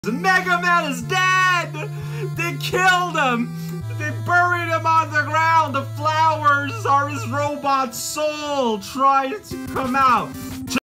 Mega Man is dead! They killed him! They buried him on the ground! The flowers are his robot soul trying to come out!